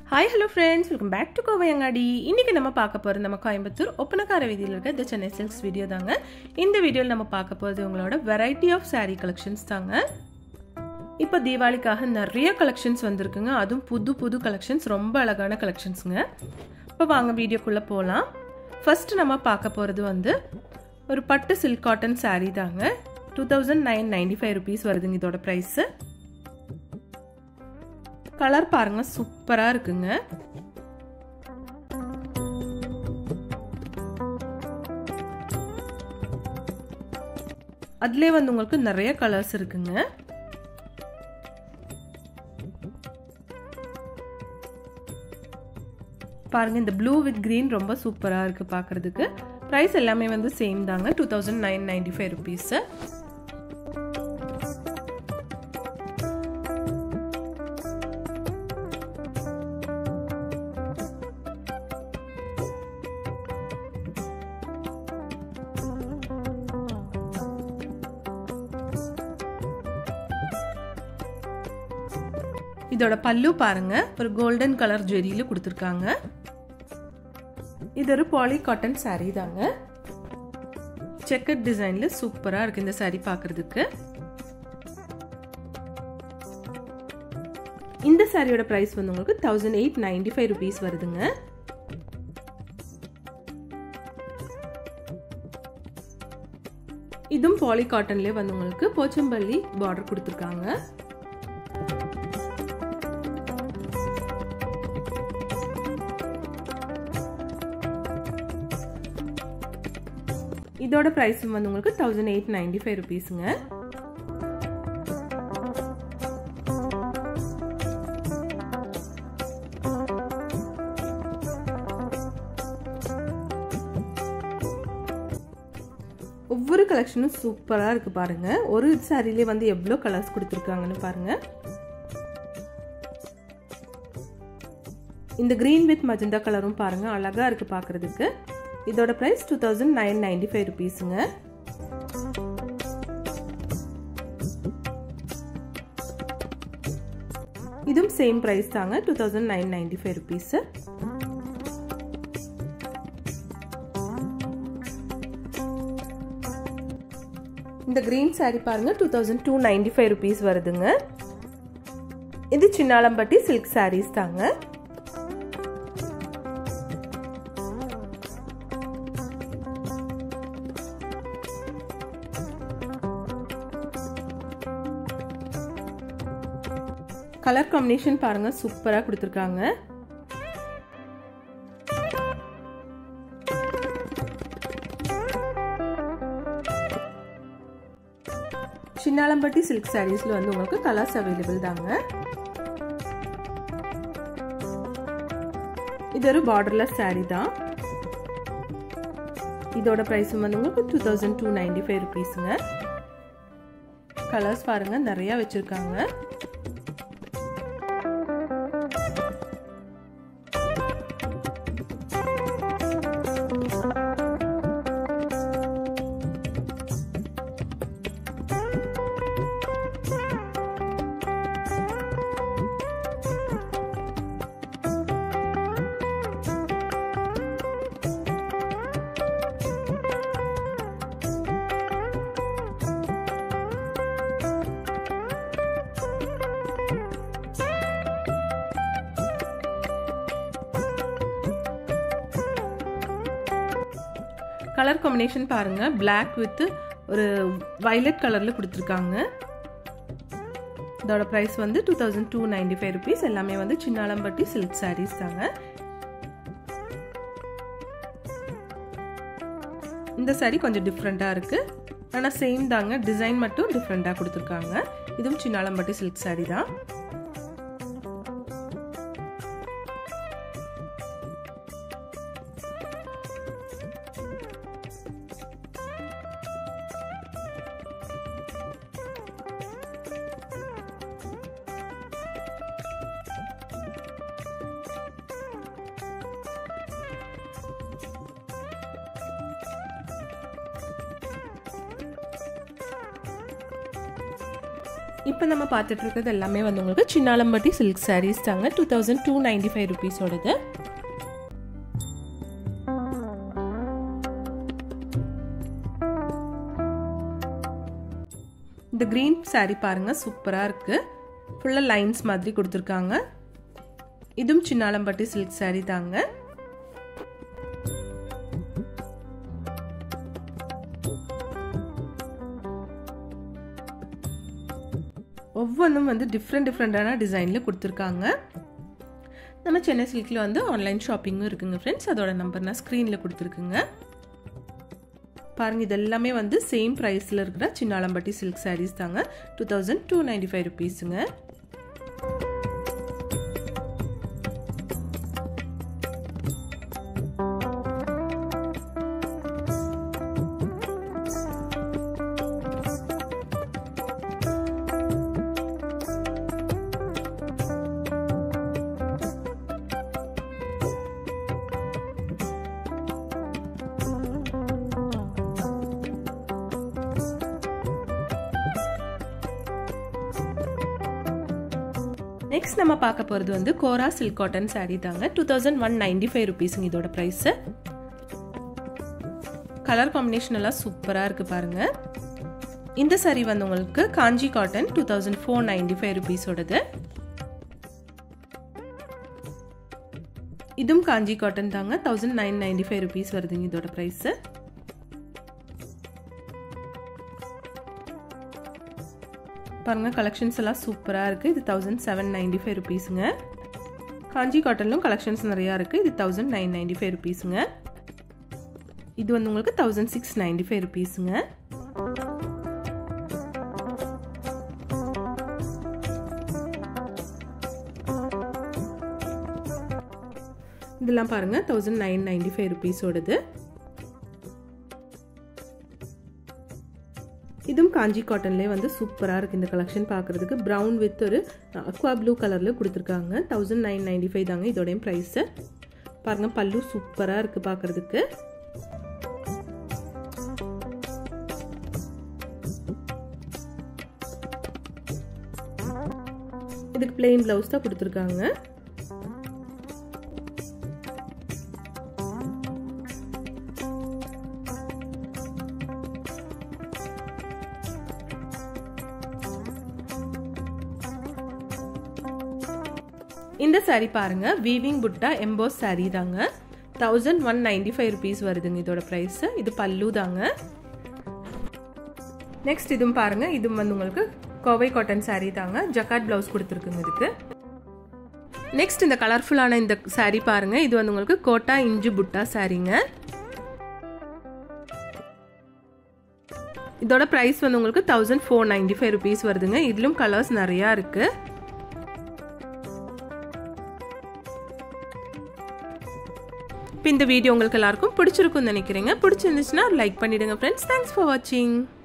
Hi hello friends, welcome back to Kovayangadi. இன்னைக்கு நம்ம பார்க்க போறது நம்ம கோயம்புத்தூர் ஒப்பனக்கார வீதியில இருக்க the Chennai Silks வீடியோ தாங்க. இந்த வீடியோல நம்ம பார்க்க போறது உங்களோட variety of saree collections தாங்க. இப்போ தீபாவளிக்காக நிறைய collections வந்திருக்குங்க. அதுவும் புது collections, ரொம்ப அழகான collectionsங்க. இப்போ வாங்க வீடியோக்குள்ள போலாம். ஃபர்ஸ்ட் நம்ம பார்க்க போறது வந்து ஒரு பட்டு silk cotton saree தாங்க. 2995 rupees வருதுங்க இதோட பிரைஸ். கலர் பாருங்க சூப்பரா இருக்குங்க. அதுலயே வந்து உங்களுக்கு நிறைய கலர்ஸ் இருக்குங்க. பாருங்க இந்த ப்ளூ வித் green ரொம்ப சூப்பரா இருக்கு பார்க்கிறதுக்கு. பிரைஸ் எல்லாமே வந்து சேம் தாங்க 2995 rupees. இதோட பல்லு பாருங்க ஒரு கோல்டன் கலர் ஜெரியில கொடுத்திருக்காங்க. இது ஒரு பாலி காட்டன் saree தாங்க. செக்கர் டிசைன்ல சூப்பரா இருக்கு இந்த saree பார்க்கிறதுக்கு. இந்த சாரியோட பிரைஸ் வந்து உங்களுக்கு 1895 rupees வருதுங்க. இதுவும் பாலி காட்டன்லயே வந்து உங்களுக்கு போச்சம்பள்ளி பார்டர் கொடுத்திருக்காங்க. இதோட பிரைஸ் வந்து உங்களுக்கு 1895 rupeesங்க. ஒவ்வொரு கலெக்ஷனும் சூப்பரா இருக்கு பாருங்க. ஒரு சாரியிலே வந்து எவ்வளவு கலர்ஸ் கொடுத்திருக்காங்கன்னு பாருங்க. இந்த green with magenta கலரும் பாருங்க அழகா இருக்கு பார்க்கிறதுக்கு. இதோட பிரைஸ் 2995 rupeesங்க. இதுவும் சேம் பிரைஸ் தாங்க 2995 rupees. இந்த green saree பாருங்க 2295 rupees வருதுங்க. இது சின்னலாம்பட்டி silk sarees தாங்க. கலர் காம்பினேஷன் பாருங்க சூப்பரா கொடுத்திருக்காங்க. சின்னலாம்பட்டி silk sareesல வந்து உங்களுக்கு கலர்ஸ் அவைலபிள் தாங்க. இது ஒரு பார்டர்லெஸ் saree தான். இதோட பிரைஸ் வந்து உங்களுக்கு 2295 rupeesங்க. கலர்ஸ் பாருங்க நிறைய வச்சிருக்காங்க. கலர் காம்பினேஷன் பாருங்க black with ஒரு violet கலர்ல கொடுத்திருக்காங்க. இதோட பிரைஸ் வந்து 2295 rupees. எல்லாமே வந்து சின்னலாம்பட்டி silk sarees தாங்க. இந்த saree கொஞ்சம் டிஃபரெண்டா இருக்கு. ஆனா சேம் தாங்க, டிசைன் மட்டும் டிஃபரெண்டா கொடுத்திருக்காங்க. இதுவும் சின்னலாம்பட்டி silk saree தான். இப்போ நம்ம பார்த்துட்டு இருக்கிறது எல்லாமே வந்து உங்களுக்கு சின்னாலம்பட்டி சில்க் sarees தாங்க 2295 rupees ஓடது. இந்த green saree பாருங்க சூப்பரா இருக்கு. ஃபுல்லா லைன்ஸ் மாதிரி கொடுத்திருக்காங்க. இதுவும் சின்னாலம்பட்டி சில்க் saree தாங்க. ஒவ்வொன்றும் வந்து டிஃப்ரெண்டான டிசைனில் கொடுத்துருக்காங்க. நம்ம சென்னை சில்கில் வந்து ஆன்லைன் ஷாப்பிங்கும் இருக்குங்க ஃப்ரெண்ட்ஸ். அதோட நம்பர் நான் ஸ்க்ரீனில் கொடுத்துருக்குங்க. பாருங்கள், இது எல்லாமே வந்து சேம் ப்ரைஸில் இருக்கிற சின்னாலம்பட்டி சில்க் sarees தாங்க. 2295 rupeesங்க. நெக்ஸ்ட் நம்ம பார்க்க போகிறது வந்து கோரா சில்க் காட்டன் saree தாங்க. 2195 rupeesங்க இதோட ப்ரைஸ். கலர் காம்பினேஷன் எல்லாம் சூப்பராக இருக்குது பாருங்க. இந்த saree வந்து உங்களுக்கு காஞ்சி காட்டன் 2495 rupees ஓடது. இதுவும் காஞ்சி காட்டன் தாங்க. 1995 rupees வருதுங்க இதோட ப்ரைஸ். பாருங்க, கலெக்ஷன்ஸ் எல்லாம் சூப்பராக இருக்குது. இது 1795 rupeesங்க. காஞ்சி காட்டன்லும் கலெக்ஷன்ஸ் நிறையா இருக்குது. இது 1995 rupeesங்க. இது வந்து உங்களுக்கு 1695 rupeesங்க. இதெல்லாம் பாருங்க 1995 rupees ஓடது. இதுவும் காஞ்சி காட்டன்லேயே வந்து சூப்பராக இருக்குது இந்த கலெக்ஷன் பார்க்குறதுக்கு. ப்ரௌன் வித் ஒரு அக்வா ப்ளூ கலரில் கொடுத்துருக்காங்க. 1995 தாங்க இதோடைய ப்ரைஸு. பாருங்கள், பல்லு சூப்பராக இருக்குது பார்க்குறதுக்கு. இதுக்கு பிளெயின் ப்ளவுஸ் தான் கொடுத்துருக்காங்க. இந்த saree பாருங்க, வீவிங் புட்டா எம்போஸ் saree தாங்க. 1195 rupees வருதுங்க இதோட பிரைஸ். இது பல்லு தாங்க. நெக்ஸ்ட் இதுவும் பாருங்க, இதுவும் வந்து உங்களுக்கு கோவை காட்டன் saree தாங்க. ஜக்கார்ட் பிளவுஸ் கொடுத்துருக்குங்க இதுக்கு. நெக்ஸ்ட் இந்த கலர்ஃபுல்லான இந்த saree பாருங்க, இது வந்து உங்களுக்கு கோட்டா இஞ்சு புட்டா சாரீங்க. இதோட பிரைஸ் வந்து உங்களுக்கு 1495 rupees வருதுங்க. இதுலயும் கலர்ஸ் நிறையா இருக்கு. இந்த வீடியோ உங்களுக்கு எல்லாருக்கும் பிடிச்சிருக்கும்னு நினைக்கிறேங்க. பிடிச்சிருந்துச்சுன்னா லைக் பண்ணிடுங்க ஃப்ரெண்ட்ஸ். தேங்க்ஸ் ஃபார் வாட்சிங்.